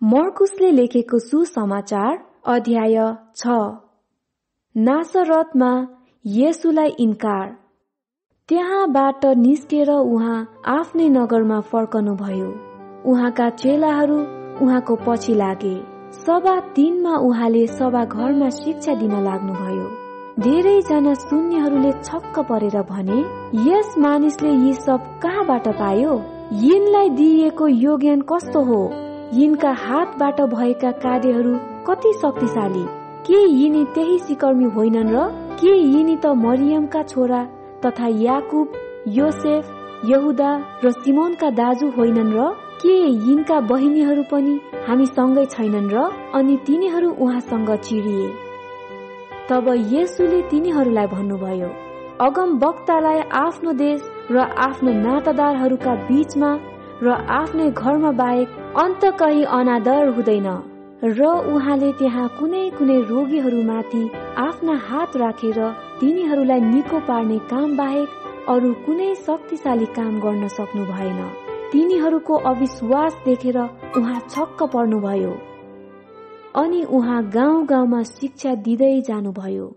मर्कुसले लेखेको सुसमाचार अध्याय 6। नासरतमा येशूलाई इन्कार। त्यहाँबाट निस्केर उहाँ आफ्नै नगरमा फर्कनुभयो। उहाँका चेलाहरू उहाँको पछि लागे। सभा 3मा उहाँले सभाघरमा शिक्षा दिन लाग्नुभयो। धेरैजना सुन्नेहरूले छक्क परेर भने, यस मानिसले यी सब कहाँबाट पायो? यिनलाई दिइएको यो ज्ञान कस्तो हो? यिनका हातबाट भएका कार्यहरू कति शक्तिशाली! के यिनी त्यही सिकर्मी होइनन् र? के यिनी त मरियमका छोरा तथा याकुब, योसेफ, यहुदा र सिमोनका दाजु होइनन् र? के यिनका बहिनीहरू पनि हामी सँगै छैनन् र? अनि तिनीहरू उहाँसँग चिरिए। तब येशूले तिनीहरूलाई भन्नुभयो, अगमवक्तालाई आफ्नो देश र आफ्नो नातादारहरूका बीचमा र आफ्नै घरमा बाहेक अन्त कहीँ अनादर हुँदैन। र उहाँले त्यहाँ कुनै रोगीहरूमाथि आफ्ना हात राखेर तिनीहरूलाई निको पार्ने काम बाहेक अरू कुनै शक्तिशाली काम गर्न सक्नु भएन। तिनीहरूको अविश्वास देखेर उहाँ छक्क पर्नुभयो। अनि उहाँ गाउँ गाउँमा शिक्षा दिँदै जानुभयो।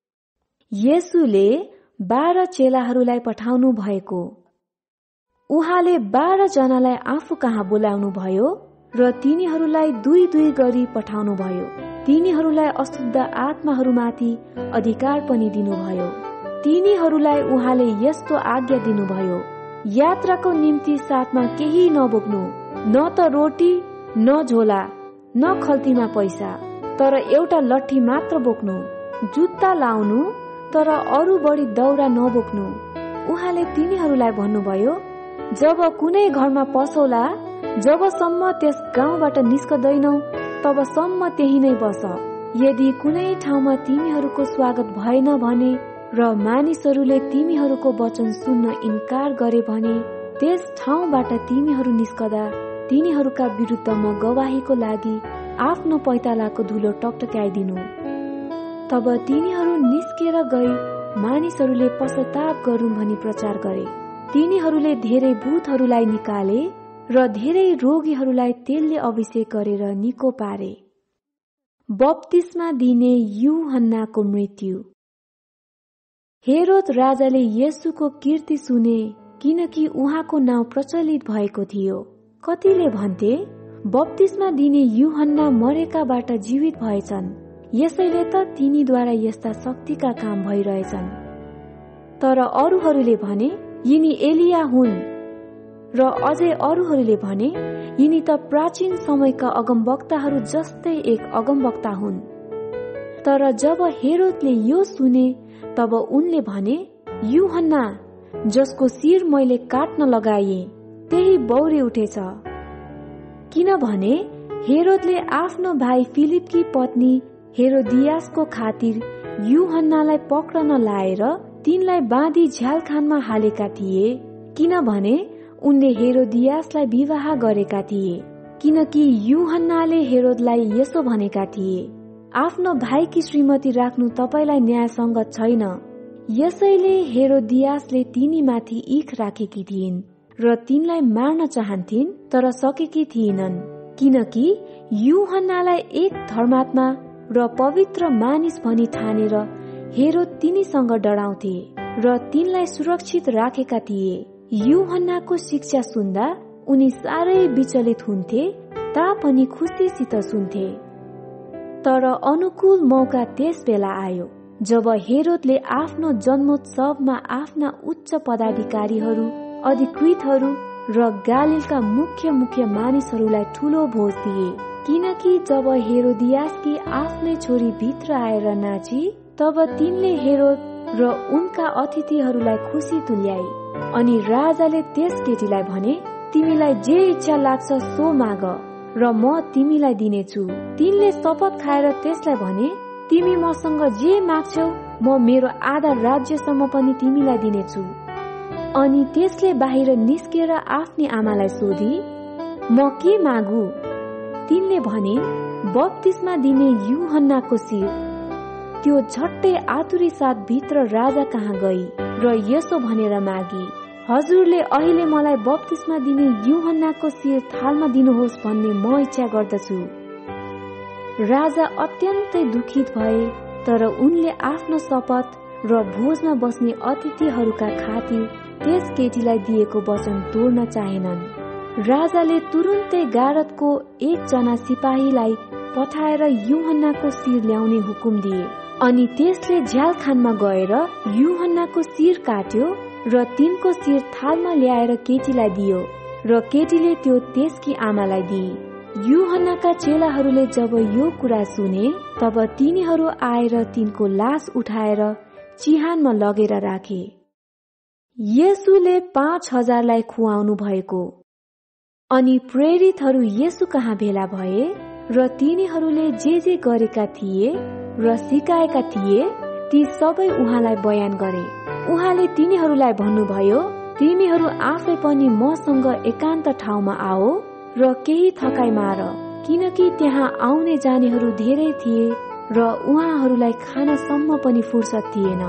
येशूले 12 चेलाहरूलाई पठाउनु भएको। उहाँले 12 जनालाई आफू कहाँ बोलाउनु भयो र तिनीहरूलाई 2-2 गरी पठाउनु भयो। तिनीहरूलाई अशुद्ध आत्माहरूमाथि अधिकार पनि दिनुभयो। तिनीहरूलाई उहाँले यस्तो आज्ञा दिनुभयो, यात्राको निम्ति साथमा केही नबोक्नु, न त रोटी, न झोला, न खल्तीमा पैसा, तर एउटा लट्ठी मात्र बोक्नु। जुत्ता लाउनु, तर अरू बढी दौरा नबोक्नु। उहाँले तिनीहरूलाई भन्नुभयो, जब कुनै घरमा पसौला, जबसम्म त्यस गाउँबाट निस्कदैनौ तबसम्म त्यही नै बस। यदि कुनै ठाउँमा तिमीहरूको स्वागत भएन भने र मानिसहरूले तिमीहरूको वचन सुन्न इन्कार गरे भने त्यस ठाउँबाट तिमीहरू निस्कदा तिनीहरूका विरुद्धमा गवाहीको लागि आफ्नो पैतालाको धुलो टकटकाइदिनु। तब तिनीहरू निस्केर गई मानिसहरूले पश्चाताप गरून् भनी प्रचार गरे। तिनीहरूले धेरै भूतहरूलाई निकाले र धेरै रोगीहरूलाई तेलले अभिषेक गरेर निको पारे। बप्तिस्मा दिने यूहन्नाको मृत्यु। हेरोद राजाले येशूको कीर्ति सुने, किनकि उहाँको नाउँ प्रचलित भएको थियो। कतिले भन्थे, बप्तिस्मा दिने यूहन्ना मरेकाबाट जीवित भएछन्, यसैले त तिनीद्वारा यस्ता शक्तिका काम भइरहेछन्। तर अरूहरूले भने, यिनी एलिया हुन्। र अझै अरूहरूले भने, यिनी त प्राचीन समयका अगमवक्ताहरू जस्तै एक अगमवक्ता हुन्। तर जब हेरोदले यो सुने तब उनले भने, यूहन्ना जसको शिर मैले काट्न लगाए त्यही बौरे उठेछ। किनभने हेरोदले आफ्नो भाइ फिलिपकी पत्नी हेरोदियासको खातिर यूहन्नालाई पक्रन लाएर तिनलाई बाँधी झ्यालखानमा हालेका थिए, किनभने उनले हेरोदियासलाई विवाह गरेका थिए। किनकि यूहन्नाले हेरोदलाई यसो भनेका थिए, आफ्नो भाइकी श्रीमती राख्नु तपाईलाई न्यायसङ्गत छैन। यसैले हेरोदियासले तिनीमाथि इख राखेकी थिइन् र तिनलाई मार्न चाहन्थिन्, तर सकेकी थिइनन्। किनकि यूहन्नालाई एक धर्मात्मा र पवित्र मानिस भनी ठानेर हेरोद तिनीसँग डराउँथे र तिनलाई सुरक्षित राखेका थिए। यूहन्नाको शिक्षा सुन्दा उनी साह्रै विचलित हुन्थे, तापनि खुसीसित सुन्थे। तर अनुकूल मौका त्यस बेला आयो जब हेरोदले आफ्नो जन्मोत्सवमा आफ्ना उच्च पदाधिकारीहरू, अधिकृतहरू र गालिलका मुख्य मानिसहरूलाई ठूलो भोज दिए। किनकि जब हेरोदियासकी आफ्नै छोरी भित्र आएर नाची, तब तिनले हेरोद र उनका अतिथिहरूलाई खुसी तुल्याए। अनि राजाले त्यस केटीलाई भने, तिमीलाई जे इच्छा लाग्छ सो माग र म तिमीलाई दिनेछु। तिनले शपथ खाएर त्यसलाई भने, तिमी मसँग जे माग्छौ म मेरो आधा राज्यसम्म पनि तिमीलाई दिनेछु। अनि त्यसले बाहिर निस्केर आफ्नी आमालाई सोधी, म के मागु? तिनले भने, बप्तिस्मा दिने यूहन्नाको शिर। त्यो झट्टै आतुरी साथ भित्र राजा कहाँ गई र यसो भनेर मागी, हजुरले अहिले मलाई बप्तिस्मा दिने यूहन्नाको शिर थालमा दिनुहोस् भन्ने म इच्छा गर्दछु। राजा अत्यन्तै दुखित भए, तर उनले आफ्नो शपथ र भोजमा बस्ने अतिथिहरूका खातिर त्यस केटीलाई दिएको वचन तोड्न चाहेनन्। राजाले तुरुन्तै गारदको एकजना सिपाहीलाई पठाएर यूहन्नाको शिर ल्याउने हुकुम दिए अनि त्यसले झ्यालखानमा गएर यूहन्नाको शिर काट्यो र तिनको शिर थालमा ल्याएर केटीलाई दियो र केटीले त्यो त्यसकी आमालाई दिए। यूहन्नाका चेलाहरूले जब यो कुरा सुने तब तिनीहरू आएर तिनको लास उठाएर चिहानमा लगेर राखे। येशूले 5000लाई खुवाउनु भएको। अनि प्रेरितहरू येशू कहाँ भेला भए र तिनीहरूले जे गरेका थिए र सिकाएका थिए ती सबै उहाँलाई बयान गरे। उहाँले तिनीहरूलाई भन्नुभयो, तिमीहरू आफै पनि मसँग एकान्त ठाउँमा आओ र केही थकाइ मार, किनकि त्यहाँ आउने जानेहरू धेरै थिए र उहाँहरूलाई खानसम्म पनि फुर्सद थिएन।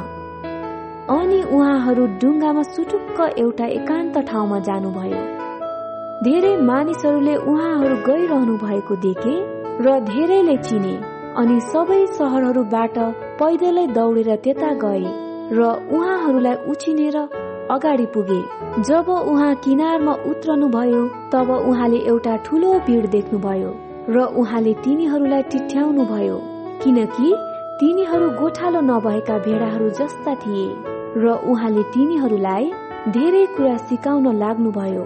अनि उहाँहरू डुङ्गामा सुटुक्क एउटा एकान्त ठाउँमा जानुभयो। धेरै मानिसहरूले उहाँहरू गइरहनु भएको देखे र धेरैले चिने अनि सबै शहरहरूबाट पैदलै दौडेर त्यता गए र उहाँहरूलाई उछिनेर अगाडि पुगे। जब उहाँ किनारमा उत्रनुभयो तब उहाँले एउटा ठूलो भीड देख्नुभयो र उहाँले तिनीहरूलाई टिट्याउनु भयो, किनकि तिनीहरू गोठालो नभएका भेडाहरू जस्ता थिए र उहाँले तिनीहरूलाई धेरै कुरा सिकाउन लाग्नुभयो।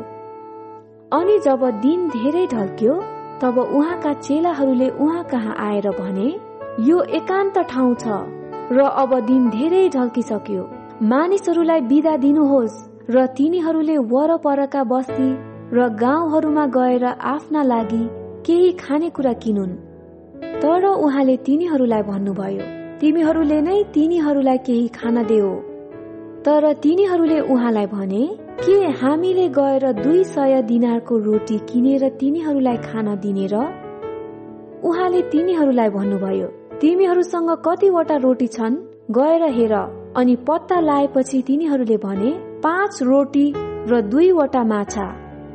अनि जब दिन धेरै ढल्क्यो तब उहाँका चेलाहरूले उहाँ कहाँ आएर भने, यो एकान्त ठाउँ छ र अब दिन धेरै ढल्किसक्यो, मानिसहरूलाई बिदा दिनुहोस् र तिनीहरूले वरपरका बस्ती र गाउँहरूमा गएर आफ्ना लागि केही खानेकुरा किनुन्। तर उहाँले तिनीहरूलाई भन्नुभयो, तिमीहरूले नै तिनीहरूलाई केही खान देऊ। तर तिनीहरूले उहाँलाई भने, के हामीले गएर 200 दिनारको रोटी किनेर तिनीहरूलाई खान दिने र? उहाँले तिनीहरूलाई भन्नुभयो, तिमीहरूसँग कतिवटा रोटी छन् गएर हेर। अनि पत्ता लाएपछि तिनीहरूले भने, 5 रोटी र 2 माछा।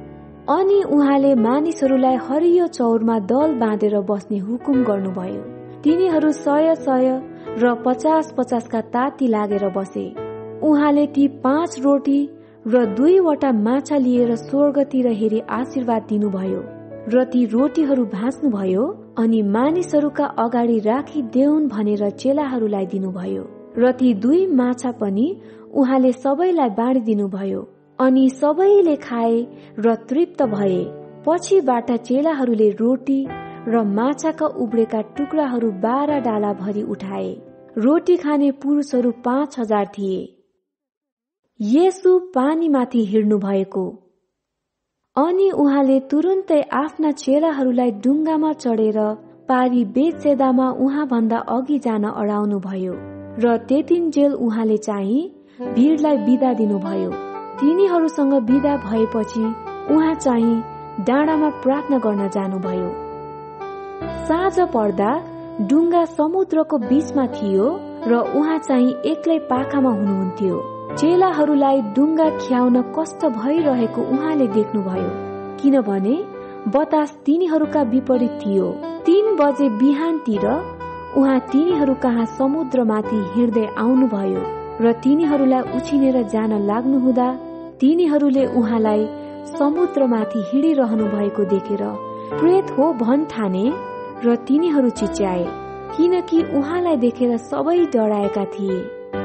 अनि उहाँले मानिसहरूलाई हरियो चौरमा दल बाँधेर बस्ने हुकुम गर्नुभयो। तिनीहरू 100 र 50 का ताती लागेर बसे। उहाँले ती 5 रोटी र 2 माछा लिएर स्वर्गतिर हेरी आशीर्वाद दिनुभयो र ती रोटीहरू भाँच्नुभयो अनि मानिसहरूका अगाडि राखिदेऊन् भनेर चेलाहरूलाई दिनुभयो र ती 2 माछा पनि उहाँले सबैलाई बाँडिदिनुभयो। अनि सबैले खाए र तृप्त भए। पछिबाट चेलाहरूले रोटी र माछाका उब्रेका टुक्राहरू 12 डाला भरी उठाए। रोटी खाने पुरुषहरू 5000 थिए। येशू पानीमाथि हिँड्नु भएको। अनि उहाँले तुरुन्तै आफ्ना चेलाहरूलाई डुङ्गामा चढेर पारी बेतसेदामा उहाँ भन्दा अघि जान अडाउनु भयो र त्यतिन्जेल उहाँले चाहिँ भीडलाई बिदा दिनुभयो। तिनीहरूसँग बिदा भएपछि उहाँ चाहिँ डाँडामा प्रार्थना गर्न जानुभयो। साँझ पर्दा डुङ्गा समुद्रको बीचमा थियो र उहाँ चाहिँ एक्लै पाखामा हुनुहुन्थ्यो। चेलाहरूलाई डुङ्गा ख्याउन कष्ट भइरहेको उहाँले देख्नुभयो, किनभने बतास तिनीहरूका विपरीत थियो। 3 बजे बिहानतिर उहाँ तिनीहरू कहाँ समुद्रमाथि हिँड्दै आउनुभयो र तिनीहरूलाई उछिनेर जान लाग्नुहुँदा तिनीहरूले उहाँलाई समुद्रमाथि हिँडिरहनु भएको देखेर प्रेत हो भन्ठाने र तिनीहरू चिच्याए, किनकि उहाँलाई देखेर सबै डराएका थिए।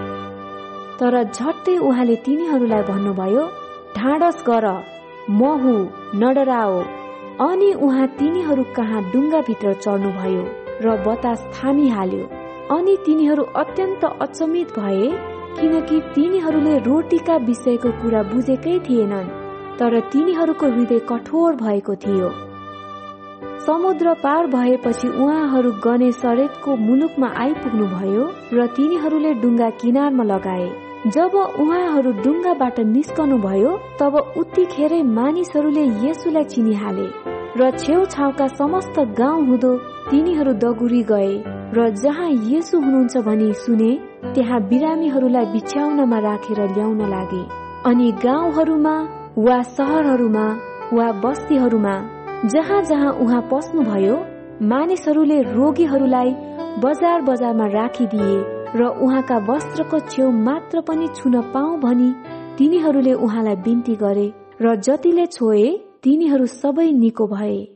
तर झट्टै उहाँले तिनीहरूलाई भन्नुभयो, ढाडस गर, म हुँ, नडराओ। अनि उहाँ तिनीहरू कहाँ डुङ्गाभित्र चढ्नुभयो र बतास थामिहाल्यो। अनि तिनीहरू अत्यन्त अचम्मित भए, किनकि तिनीहरूले रोटीका विषयको कुरा बुझेकै थिएनन्, तर तिनीहरूको हृदय कठोर भएको थियो। समुद्र पार भएपछि उहाँहरू गनेसरेतको मुलुकमा आइपुग्नुभयो र तिनीहरूले डुङ्गा किनारमा लगाए। जब उहाँहरू डुङ्गाबाट निस्कनु भयो तब उतिखेरै मानिसहरूले येशूलाई चिनिहाले र छेउछाउका समस्त गाउँ हुँदो तिनीहरू दगुरी गए र जहाँ येशू हुनुहुन्छ भनी सुने त्यहाँ बिरामीहरूलाई बिछ्याउनमा राखेर ल्याउन लागे। अनि गाउँहरूमा वा शहरहरूमा वा बस्तीहरूमा जहाँ जहाँ उहाँ पस्नुभयो, मानिसहरूले रोगीहरूलाई बजार बजारमा राखिदिए र उहाँका वस्त्रको छेउ मात्र पनि छुन पाऊँ भनी तिनीहरूले उहाँलाई बिन्ती गरे र जतिले छोए तिनीहरू सबै निको भए।